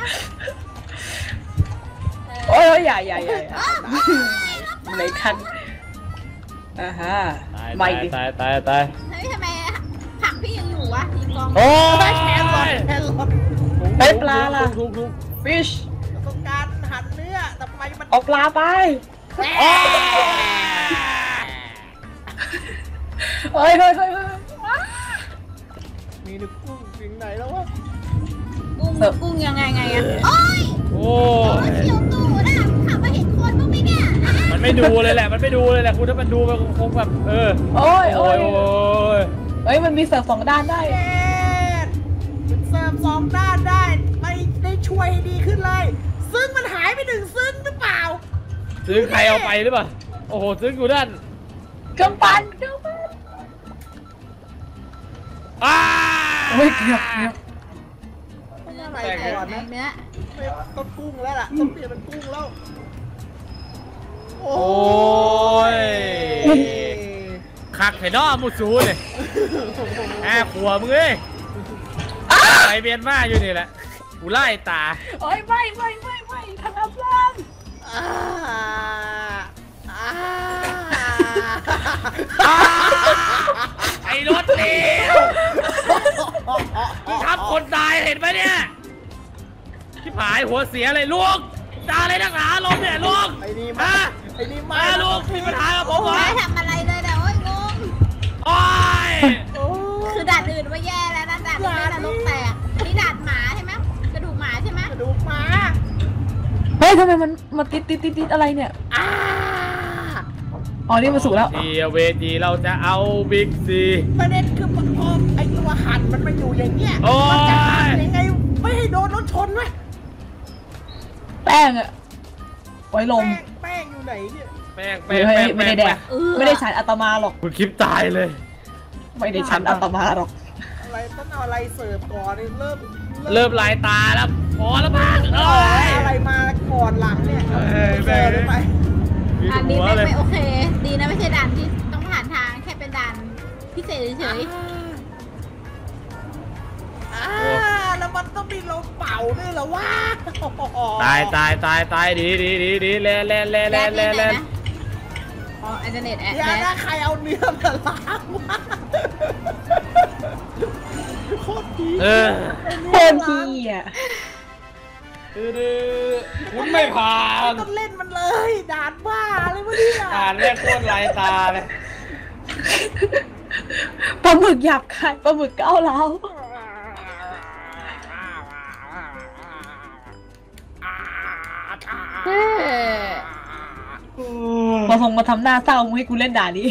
Speaker 2: โอ้ยอย่าในคันฮะ
Speaker 1: ตาย
Speaker 2: ไม่ดิ
Speaker 1: ตาย
Speaker 4: เฮ้ยทำไมผักพี่ยังอยู่วะทีกอง
Speaker 1: โอ้
Speaker 3: ยแคนรถ
Speaker 2: ไปปลาล่ะ
Speaker 1: ลุง
Speaker 2: fish
Speaker 3: ต้องการหั่นเนื้อทำไมมัน
Speaker 2: เอาปลาไปเฮ้ย
Speaker 3: มีนึกกุ้งถึงไหนแล้ววะ
Speaker 4: กุ้งยังไงอะโอ้ย
Speaker 1: โอ้
Speaker 4: เฉียวตูดอะขับมาเห็นคนบ้างไหมเนี่ย
Speaker 1: มันไม่ดูเลยแหละคุณถ้ามันดูมันคงแบบ
Speaker 2: โอ้ย
Speaker 1: โอ้ย
Speaker 2: เฮ้ยมันมีเสิร์ฟ2 ด้านได้
Speaker 3: เอ็ดมันเสริมสองด้านได้ไม่ได้ช่วยให้ดีขึ้นเลย ซึ่งมันหายไป1ซึ่งหรือเปล่า
Speaker 1: ซื้อใครเอาไปหรือเปล่าโอ้โหซื้อกูด้าน
Speaker 2: เครื่องปั่นเฮ้ยเกือบ
Speaker 3: อะไร
Speaker 4: ใส่
Speaker 3: ก่อนนะ
Speaker 4: เนื้อ
Speaker 3: ต้องกุ้งแล้วล่ะต้องเปลี่ยนเป็นกุ้งแล้ว โอ้
Speaker 1: ยคักเห็นน้อมูซูเลยขวมึงเอ้ยไปเบียนมาอยู่นี่แหละกูไล่ตา
Speaker 2: โอ้ยไม่ทางอัพล่าง
Speaker 1: ไอ้รถเลี้ยวทับคนตายเห็นไหมเนี่ยที่ผายหัวเสียเลยลูกตาเลยนักหนาลมเนี่ยลูก
Speaker 3: ไอ้นี่มาไอ้นี่มา
Speaker 1: ลูกมีปัญหากับผมเหรอ
Speaker 4: ไม่ทำอะไรเลยแต่โอ้ยงง
Speaker 1: โอ้ย
Speaker 4: คือด่านอื่นว่าแย่แล้วนะด่านนี้นรกแตกอันนี้ด่านหมาใช่ไหมกระดูกหมาใช่ไหม
Speaker 3: กระดูกหมา
Speaker 2: ไเฮ้ยทำไมมันติดอะไรเนี่ยอ๋อนี่มันสุกแล้ว
Speaker 1: เวทีเราจะเอาบิ๊กซี
Speaker 3: ประเด็นคือพอไอตัวหั่นมันมาอยู่อย่างเงี้ย
Speaker 1: โอ้
Speaker 3: มันจะหั่น
Speaker 1: ย
Speaker 3: ยังไงไม่ให้โดนรถชนไหม
Speaker 2: แป้งอะไว้ลม
Speaker 3: แป้งอยู่ไหนเนี่ย
Speaker 1: แป้ง
Speaker 2: ไม่ได้แดกไม่ได้ฉันอาตมาหรอก
Speaker 1: คุณคลิปตายเลย
Speaker 2: ไม่ได้ฉันอาตมาหรอก
Speaker 3: อะไรต้องเอาอะไรเสิร์ฟก่อนนี่เ
Speaker 1: ริ่มลายตาแล้วพอแล้วมั้ง
Speaker 3: อะไรมาก่อนหลังเนี่ยเสิร์ฟไป
Speaker 4: อันนี้ไม่โอเคดีนะไม่ใช่ด่านที่ต้องผ่านทางแค่เป็นด่านพิเศษเฉย
Speaker 3: แล้วมันต้องมีลมเป่าด้วยเหรอวะ
Speaker 1: ตายดีเล่น
Speaker 4: อ๋ออินเทอร์เน็ตแอด
Speaker 3: อย่าใครเอาเนื้อมาล้างวะโคตรดี
Speaker 2: โคตรดีอ่ะ
Speaker 1: คุณไม่ผ่าน
Speaker 3: ต้องเล่นมันเลยด่านบ้าเลยวะเนี่ย
Speaker 1: ด่านแรกโคตรลายตาเลย
Speaker 2: ปลาหมึกหยาบคายปลาหมึกก้าวร้าวมาทำหน้าเศร้าให้กูเล่นด่านี้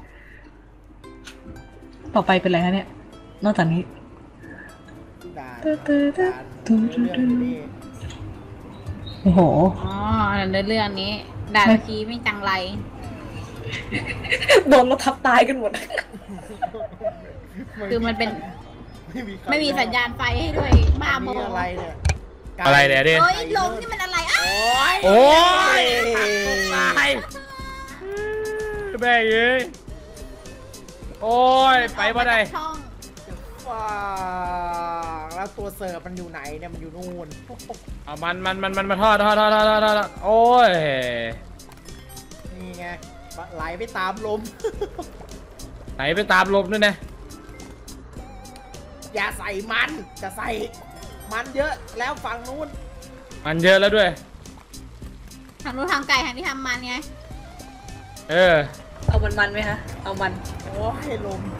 Speaker 2: ต่อไปเป็นอะไรคะเนี่ยนอกจากนี้โอ้โห
Speaker 4: อ๋อในเรื่องนี้ด่าเมื่อกี้ไม่จังไร
Speaker 2: โดนเราทับตายกันหมด
Speaker 4: คือมันเป็นไม่มีสัญญาณไฟให้ด้วยบ้าบอ
Speaker 3: อะไรเนี่ย
Speaker 1: เนี่ย
Speaker 4: โอ้ยลมนี่มันอะไร
Speaker 1: โอ้ยตายแม่เอ้ยโอ้ยไปบ่ได้
Speaker 3: แล้วตัวเสิร์ฟมันอยู่ไหนเนี่ยมันอยู่นู่น
Speaker 1: เอามันมาทอดโอ้ย
Speaker 3: นี่ไงไหลไปตามลม
Speaker 1: ด้วยนะ
Speaker 3: อย่าใส่มันจะใส่มันเยอะแล้วฝั่งนู้น
Speaker 1: มันเยอะแล้วด้วย
Speaker 4: ทางนู้นทางไก่ทางที่ทำมันไง
Speaker 2: เอามันไหมคะเอามัน
Speaker 3: โอ้ยลม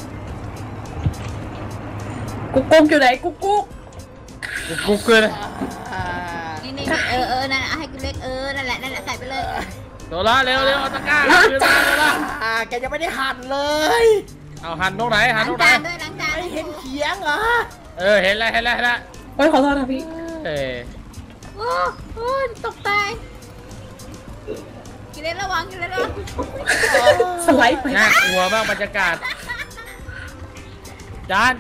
Speaker 2: กุ๊กอยู่ไหนกุ๊ก
Speaker 1: เลย
Speaker 4: นี่นั่นให้กูเล็กนั่นแหละใส่ไปเลย
Speaker 1: โซล่าเร็วเอาตะกร้าขึ้นมาโซล่า
Speaker 3: แกยังไม่ได้หั่นเลย
Speaker 1: เอาหั่นตรงไหน
Speaker 4: ล้างจาน
Speaker 3: ไม่เห็นเขียงเหรอ
Speaker 1: เห็นแล้ว
Speaker 2: เฮ้ยขอโทษนะพี่
Speaker 4: โอ้ตกตายกินเล่นระวัง
Speaker 2: สไลด์ไป
Speaker 1: น่ากลัวบ้างบรรยากาศจาน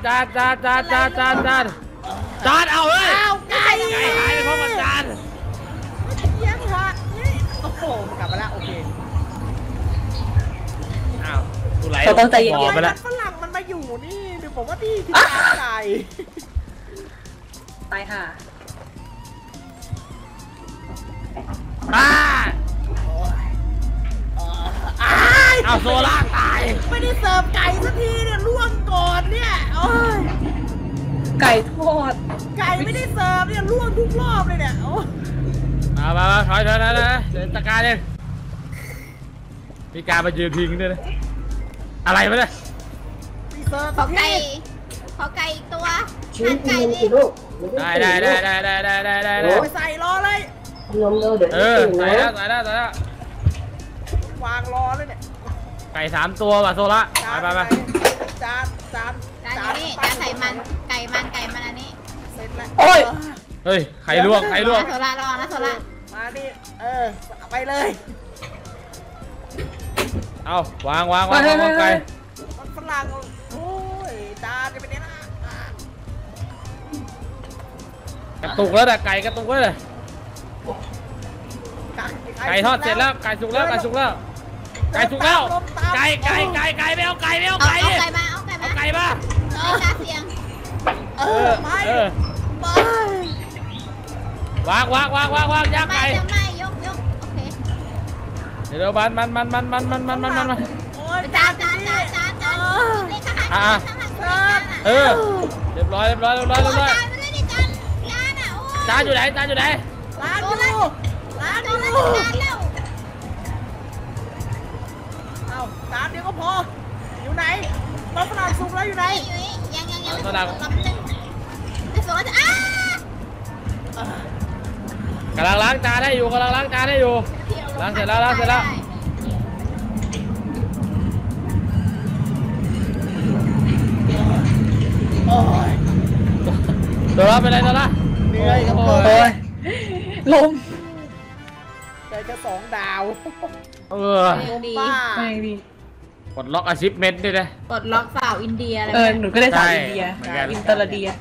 Speaker 1: เอาเลย
Speaker 3: ไก่
Speaker 1: หายไปเพราะมันจาน
Speaker 3: เยี่ยมค่ะโอ้โหกลับมาแล้วโอเค
Speaker 1: กูไหล
Speaker 2: เราต้องใจเย็น
Speaker 1: ๆไปแล้ว
Speaker 3: ฝรั่งมันมาอยู่นี่เดี๋ยวผมว่าที่ไก่
Speaker 2: ตายห่า
Speaker 1: เอาโซล่าตาย
Speaker 3: ไม่ได้เสิร์ฟไก่สักทีเนี่ยล่วงก่อนเนี่ย
Speaker 2: ไก่ทอด
Speaker 3: ไก่ไม่ได้เสิร์ฟเนี่ยล่วงทุกรอบเลยเนี่ย
Speaker 1: มาถอยนะเดินตะการเลยมีการมายืนพิงด้วยนะอะไรมาเนี่ย
Speaker 4: ขอไก่อีกตัวหั่นไก่ดิ
Speaker 1: ได้
Speaker 3: ใส่รอเลย
Speaker 1: ใส่แล้ว
Speaker 3: วางรอเลยเนี่ย
Speaker 1: ไก่3 ตัวว่ะโซล่าไป
Speaker 3: จาน
Speaker 4: นี่จานใส่มันไก่มันอันนี้
Speaker 3: เสร็จแล้ว
Speaker 1: เฮ้ยไข่ลวก
Speaker 4: โซล่ารอนะโซล่า
Speaker 3: มาดิไปเลย
Speaker 1: เอาวางไก่
Speaker 3: ฝรั่งโอ้ยจานจะเป็นยังไง
Speaker 1: กระตุกแล้วนะไก่กระตุกเลยไก่ทอดเสร็จแล้วไก่สุกแล้วไก่สุกแล้วไก่ไม่เอาไก่มา
Speaker 4: กาเสียง
Speaker 1: วางย่างไก่
Speaker 4: ไม่ยกโอเค
Speaker 1: เดี๋ยวมัน
Speaker 4: จาน
Speaker 1: เรียบร้อยจานอยู่ไหน
Speaker 3: ร้านอยู่เอาจานเดียวก็พออยู่ไหนมันฝรั่งสุกแล้วอยู่ไหน
Speaker 4: ยัง
Speaker 1: ฝรั่ง
Speaker 4: ไอ้โซ่จะ
Speaker 1: กำลังล้างจานให้ให้อยู่กำลังล้างจานให้อยู่ล้างเสร็จแล้วล้างเสร็จแล้ว
Speaker 3: โอ้ย
Speaker 1: ตัวละเป็นไรตัวละ
Speaker 3: เหนื่อยกับ
Speaker 1: โอ้
Speaker 3: โอ้
Speaker 2: ยลม
Speaker 3: ได้แค่2 ดาว
Speaker 1: เออ
Speaker 3: ลมป้า
Speaker 2: ไม่ดี
Speaker 1: ปลดล็อกอาชีพเมนต์ด้วยนะ
Speaker 4: ปลดล็อกสาวอินเดียอะไร
Speaker 2: หนูก็ได้สาวอินเดีย
Speaker 1: เหมือนกัน
Speaker 2: อินเตอร์เดีย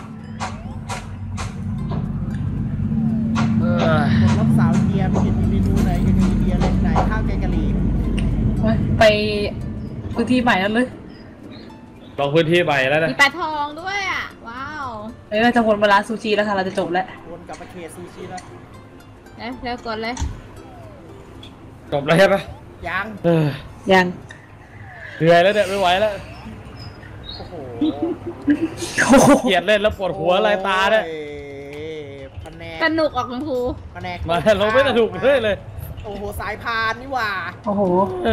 Speaker 3: ผมรับสาวอินเดียไม่เห็นมีเมนูไหนยังอินเดียเลยไหนข้าวแกงกะหรี่
Speaker 2: ไปพื้นที่ใหม่แล้วเลย
Speaker 1: ลงพื้นที่ใหม่แล้วนะ
Speaker 4: มีปลาทองด้วยอ่ะว้าว
Speaker 2: เราจะวนมาร้านซูชิแล้วค่ะเราจะจบแล้ว
Speaker 3: วนกลับมาเขตซูชิแล้ว
Speaker 4: เร็วกดเลย
Speaker 1: จบแล้วใช่ไหม
Speaker 3: ยัง
Speaker 2: ยัง
Speaker 1: เหนื่อยแล้วเนี่ยไม่ไหวแล้ว
Speaker 3: โอ้โห
Speaker 1: เกลียดเล่นแล้วปวดหัวอะไรตาเนี่ย
Speaker 3: โอ้แผนก
Speaker 4: สนุกออกคุณครู
Speaker 3: แผนก
Speaker 1: มาเราไม่สนุกเลย
Speaker 3: โอ้โหสายพานนี่หว่า
Speaker 2: โอ้โห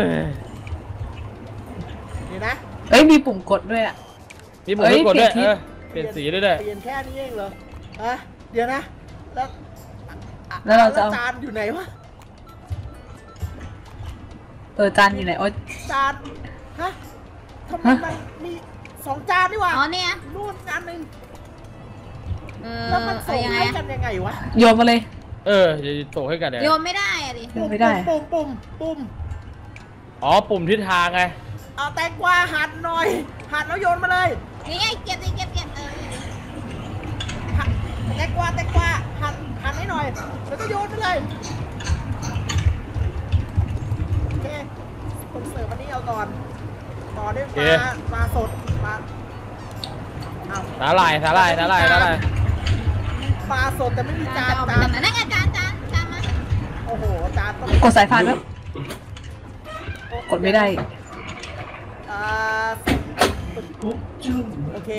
Speaker 3: เดี๋ยวนะ
Speaker 2: มีปุ่มกดด้วยอ่ะ
Speaker 1: มีหมุนกดด้วย
Speaker 2: เปลี่ยนทิศ
Speaker 1: เปลี่ยนสีด้วย
Speaker 3: เปลี่ยนแค่นี้เองเหรอฮะเดี๋ยวนะแล้ว
Speaker 2: แล้วเราจะเอา
Speaker 3: จานอยู่ไหนวะ
Speaker 2: จานอยู่ไหน
Speaker 3: จานฮะทำไมมันมี2 จานนี่หว่า
Speaker 4: อ๋อเนี่ย
Speaker 3: นู่นจานหนึ่งแล้วมันส่
Speaker 4: เอา
Speaker 3: ง
Speaker 4: ยังไง
Speaker 3: ให้กันยังไงวะ
Speaker 2: โยนมาเลย
Speaker 1: จะโตให้กันเนี่ย
Speaker 4: โยนไม่ได้อะดิ
Speaker 2: ไม่ได้
Speaker 3: ปุ่ม
Speaker 1: อ๋อปุ่มทิศทางไง
Speaker 3: เอาแตงกวาหั่นหน่อยหั่นแล้วโยนมาเลย
Speaker 4: นี่ไงเก็บดิเก็บ
Speaker 3: หั่นแตงกวาหั่นให้หน่อยแล้วก็โยนไปเลยโอเคคนเสิร์ฟวันนี้เอาก่อนต่อด้วยปลาสดปลาเอา
Speaker 1: สาหร่าย
Speaker 3: ปลาสดแต่ไม่มี
Speaker 4: จา
Speaker 3: จาน น
Speaker 4: เอาไป
Speaker 3: จาน
Speaker 4: ทำนั่นไงจานมา
Speaker 3: โอ้โหจานต้อง
Speaker 2: กดสายพานด้วยกดไม่ได้
Speaker 3: อ่าโอเค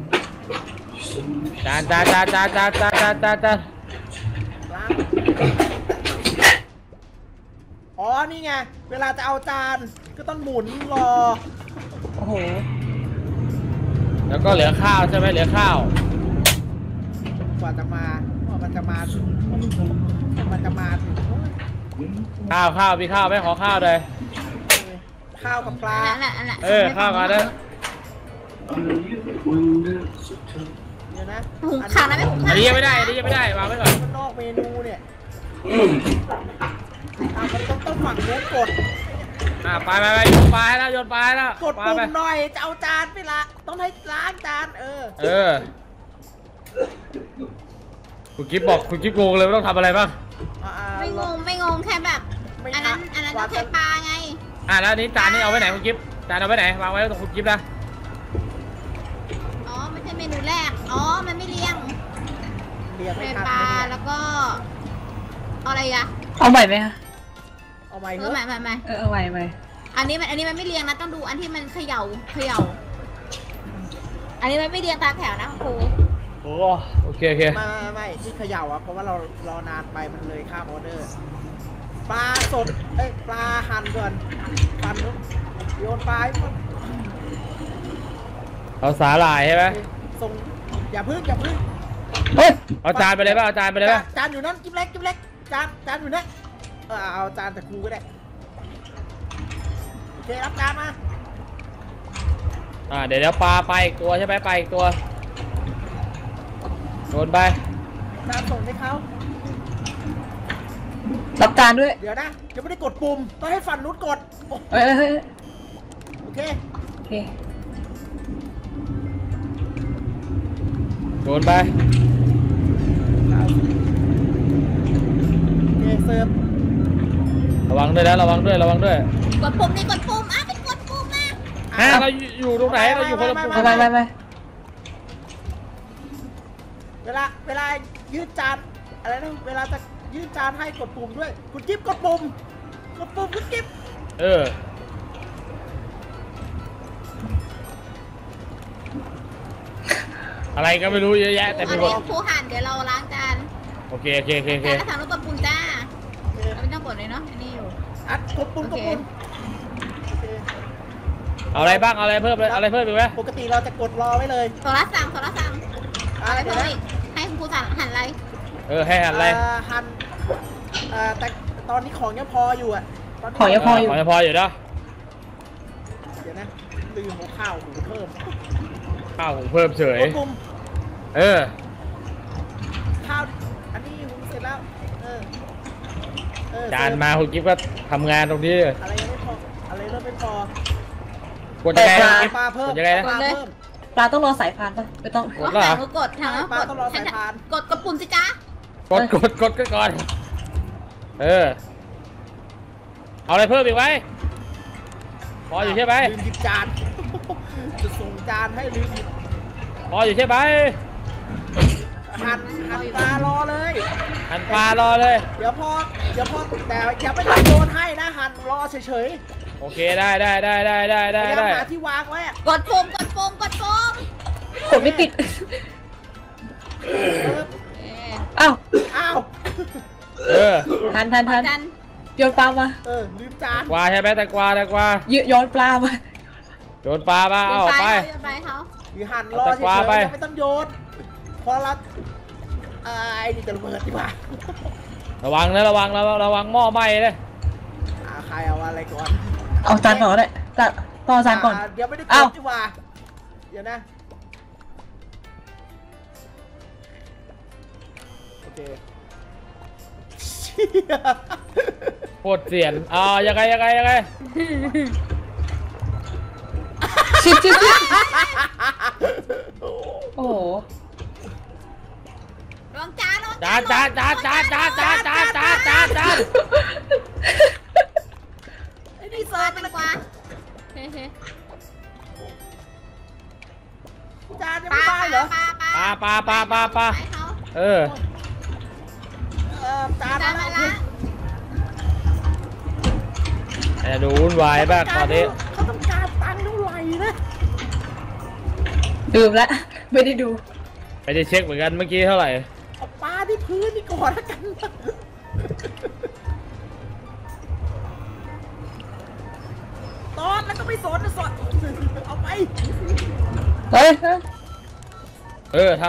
Speaker 1: จาน
Speaker 3: ล้างอ๋อนี่ไงเวลาจะเอาจานก็ต้องหมุนรอ
Speaker 2: โอ้โห
Speaker 1: แล้วก็เหลือข้าวใช่ไหมเหลือข้าว
Speaker 3: กว่าจะมามันจะมาถึง
Speaker 1: ข้าวมีข้าวไหมขอข้าวเลย
Speaker 3: ข้าวกับปลา
Speaker 4: อันนั้น
Speaker 1: ข้าวมาเด้อ
Speaker 3: เดี๋ยวนะ
Speaker 4: หุงข้าวนะไม่หุง
Speaker 1: อั
Speaker 4: ข้าน ว
Speaker 1: นี้ยังไม่ได้วางไว้ก่อน
Speaker 3: มันนอกเมนูเนี่ยมันต้องฝั่งโน้นกด
Speaker 1: ไปโยนปลาให้แล้ว
Speaker 3: กดปุ่มหน่อยจะเอาจานไปละต้องให้ล้างจาน
Speaker 1: คุณกิ๊บบอกคุณกิ๊บงงเลยว่าต้องทำอะไรบ้าง
Speaker 4: ไม่งงแค่แบบอันนั้นต้องใช้ปลาไง
Speaker 1: แล้วนี้จานนี้เอาไว้ไหนคุณกิ๊บจานเอาไว้ไหนวางไว้ตรงคุณกิ๊บนะ
Speaker 4: อ๋อไม่ใช่เมนูแรกอ๋อมันไม่เรียง
Speaker 3: ไม่
Speaker 4: เป็น
Speaker 3: ทัน
Speaker 4: ปลาแล้วก็อะไรอะ
Speaker 2: เอาใหม่ไหมคะ
Speaker 3: เอาใหม่
Speaker 4: เอ
Speaker 3: เถ
Speaker 4: อ
Speaker 3: อะ
Speaker 4: ใหม่
Speaker 2: เอาใหม่ไหม
Speaker 4: อันนี้มันไม่เรียงนะต้องดูอันที่มันเขย่าอันนี้มันไม่เรียงตามแถวนะครู
Speaker 1: โอเค
Speaker 3: ไม่ที่เขย่าอ่ะเพราะว่าเรารอนานไปมันเลยข้ามออเดอร์ปลาสดปลาหั่นก่อนหั่นโยนปลาให้มัน
Speaker 1: เอาสาหร่ายใช่ไหม
Speaker 3: ส่งอย่าพึ่ง
Speaker 1: เอาจานไปเลยป่ะจาน
Speaker 3: อยู่นั่นกิ๊บเล็กจานอยู่นั่นเอาจานแต่ครูก็ได้โอเครับจานมา
Speaker 1: เดี๋ยวปลาไปอีกตัวใช่ไหมไปอีกตัวโดนไป
Speaker 3: จานส่งให้เขา
Speaker 2: รับจานด้วย
Speaker 3: เดี๋ยวนะยังไม่ได้กดปุ่มต้องให้ฝั่งนู้นกดโอเค
Speaker 1: โดนไป
Speaker 3: โอเคเสิร์ฟ
Speaker 1: ระวังด้วยนะระวังด้วย
Speaker 4: กดปุ่มนี่กดปุ่มเป็นกดปุ่มนะ
Speaker 1: เราอยู่ตรงไหนเราอยู่คนละปุ่ม
Speaker 2: ไป
Speaker 3: เวลายืดจานอะไรนะเวลาจะยืดจานให้กดปุ่มด้วยคุณกิ๊บกดปุ่มคุณกิ๊บ
Speaker 1: อะไรก็ไม่รู้เยอะแยะแต่
Speaker 4: อั
Speaker 1: เป็น
Speaker 4: น
Speaker 1: คน
Speaker 4: นี้ครูหั่นเดี๋ยวเราล้างจาน
Speaker 1: โอเค
Speaker 4: แล้วทางนู้นกดปุ่มจ้าเราไม่ต้องกดเลยเนาะอันนี้อยู่
Speaker 3: อัดกดปุ่ม
Speaker 1: เอาอะไรบ้างเอาอะไรเพิ่มเลยอะไรเพิ่มอีกไหม
Speaker 3: ปกติเราจะกดรอไว้เลย
Speaker 4: โซล่าสั่งอะไรเพิ่มอีกให้คุณครูสั่งหั่นอะไร
Speaker 1: ให้หั่นอะไร
Speaker 3: หั่นแต่ตอนนี้ของยังพออยู่อ่ะตนนี้
Speaker 2: ของยังพออยู่
Speaker 1: ของยังพออยู่นะ
Speaker 3: เดี๋ยวนะลืมเอาข้าวหมูเพิ่ม
Speaker 1: ข้าวผมเพิ่มเฉย
Speaker 3: กดปุ่ม
Speaker 1: เออ
Speaker 3: ข้าวอันนี้หุงเสร็จแล้ว
Speaker 1: จานมาคุณกิ๊ฟก็ทำงานตรงนี้เลย
Speaker 3: อะไรยังไม่พออะไรเริ่มไม่พอก
Speaker 1: ดยังไงนะ
Speaker 3: ปลาเพิ่ม
Speaker 1: กดยังไงนะ
Speaker 3: ปลาเพิ่ม
Speaker 2: ปลาต้องรอสายพานป่ะไม่ต้อง
Speaker 1: กดแล้วเหรอ
Speaker 4: กดถาม
Speaker 3: ปลาต้องรอสายพาน
Speaker 4: กดปุ่มสิจ๊ะ
Speaker 1: กดก่อนเออเอาอะไรเพิ่มอีกไหมพออยู่ใช่ไหม
Speaker 3: ลืมหยิบจาน จะส่งจานให้ลืมหยิบ
Speaker 1: พออยู่ใช่ไหม
Speaker 3: หั่นปลารอเลย
Speaker 1: หั่นปลารอเลย
Speaker 3: เดี๋ยวพอแต่อย่าไปโยนให้นะหั่นรอเฉย
Speaker 1: โอเคได้ๆ
Speaker 3: ๆพยายามหาที่วางไว้อะ
Speaker 4: กดปุ่ม
Speaker 2: กดไม่ติด อ้าว
Speaker 3: อ้าว
Speaker 1: เออ
Speaker 2: ทัน
Speaker 4: กัน
Speaker 2: โยนปลามา
Speaker 3: ลืมจาน
Speaker 1: กวาใช่ไหมแต่กวา
Speaker 2: โยนปลามา
Speaker 1: โยนปลามาเอาไป
Speaker 4: ไปเขา
Speaker 3: หรือหั่นรอเฉยๆไม่ต้องโยนพอละไอ้นี่จะระเบิดดีกว่า
Speaker 1: ระวังนะระวังหม้อไหม้เลย
Speaker 3: ใครเอาอะไรก่อน
Speaker 2: เอาจานก่อนก็ได้ต่อจานก่อน
Speaker 3: เดี๋ยวไม่ได้ก
Speaker 2: อ้าว
Speaker 3: ดดีกว่าเดี๋ยวนะโอเคเชี่ย
Speaker 1: โคตรเสียนยังไง
Speaker 2: ชิบโอ้โห
Speaker 4: ลองจาน
Speaker 1: จาน
Speaker 3: ไอ้นี่เสิร์ฟ
Speaker 4: เป็น
Speaker 3: เลย
Speaker 4: กว่า
Speaker 3: จานยังไม่ได้เหรอ
Speaker 1: ปลาเออ
Speaker 3: จาน
Speaker 4: จานมาละ
Speaker 1: แต่ดูวุ่นวายมากตอนนี้
Speaker 3: เขาต้องการตังค์เท่าไหร่นะ
Speaker 2: ดื่มแล้วไม่ได้ดู
Speaker 1: ไม่ได้เช็คเหมือนกันเมื่อกี้เท่าไหร่
Speaker 3: เอาปลาที่พื้นนี่ก่อนแล้วกันตอนแล้วก็ไม่สนนะสดเอาไป
Speaker 2: เฮ้ย
Speaker 1: ทับ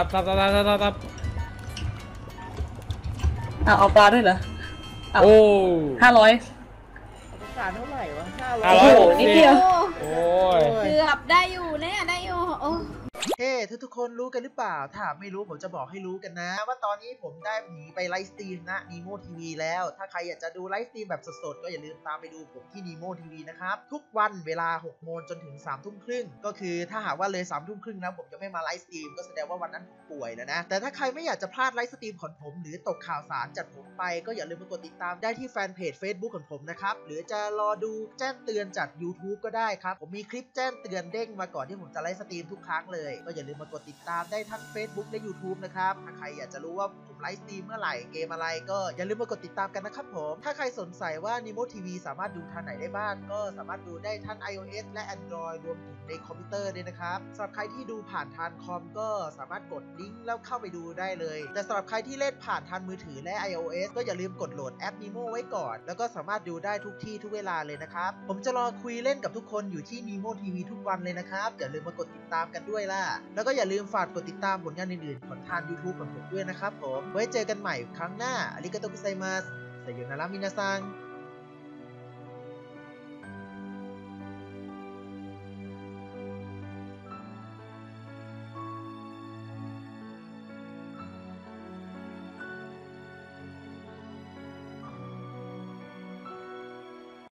Speaker 2: เอาปลาด้วยเหรอ
Speaker 1: โอ้
Speaker 2: 500
Speaker 3: ต้องการเท่าไหร่วะ
Speaker 1: 500
Speaker 2: โอ้โหนิดเดียว
Speaker 1: โอ้ย
Speaker 4: เกือบได้อยู่เนี่ยได้อยู่โอ้
Speaker 3: เฮ้ทุกคนรู้กันหรือเปล่าถ้าไม่รู้ผมจะบอกให้รู้กันนะว่าตอนนี้ผมได้หนีไปไลฟ์สตรีมนะ Nemo TV แล้วถ้าใครอยากจะดูไลฟ์สตรีมแบบสดๆก็อย่าลืมตามไปดูผมที่ Nemo TV นะครับทุกวันเวลา 6 โมงจนถึง 3 ทุ่มครึ่งก็คือถ้าหากว่าเลย 3 ทุ่มครึ่งนะผมจะไม่มาไลฟ์สตรีมก็แสดงว่าวันนั้นผมป่วยแล้วนะแต่ถ้าใครไม่อยากจะพลาดไลฟ์สตรีมของผมหรือตกข่าวสารจากผมไปก็อย่าลืมมากดติดตามได้ที่แฟนเพจ Facebook ของผมนะครับหรือจะรอดูแจ้งเตือนจาก YouTube ก็ได้ครับผมมีคลิปแจ้งเตือนเด้งมาก่อนที่ผมจะไลฟ์สตรีมทุกครั้งเลยก็อย่าลืมมากดติดตามได้ทั้ง Facebook และ YouTube นะครับถ้าใครอยากจะรู้ว่าผมไลฟ์สตรีมเมื่อไหร่เกมอะไรก็อย่าลืมมากดติดตามกันนะครับผมถ้าใครสงสัยว่า Nemo TV สามารถดูทางไหนได้บ้างก็สามารถดูได้ทั้ง iOS และ Android รวมถึงในคอมพิวเตอร์ด้วยนะครับสำหรับใครที่ดูผ่านทางคอมก็สามารถกดลิงก์แล้วเข้าไปดูได้เลยแต่สำหรับใครที่เล่นผ่านทางมือถือและ iOS ก็อย่าลืมกดโหลดแอป Nemo ไว้ก่อนแล้วก็สามารถดูได้ทุกที่ทุกเวลาเลยนะครับผมจะรอคุยเล่นกับทุกคนอยู่ที่ Nemo TV ทุกวันเลยนะครับอย่าลืมมากดติดตามกันด้วยล่ะแล้วก็อย่าลืมฝากกดติดตามผลงานอื่นๆของทาง YouTube ของผมด้วยนะครับผมไว้เจอกันใหม่ครั้งหน้าอาริกาโตกุไซมัสไซโยนารามินาซัง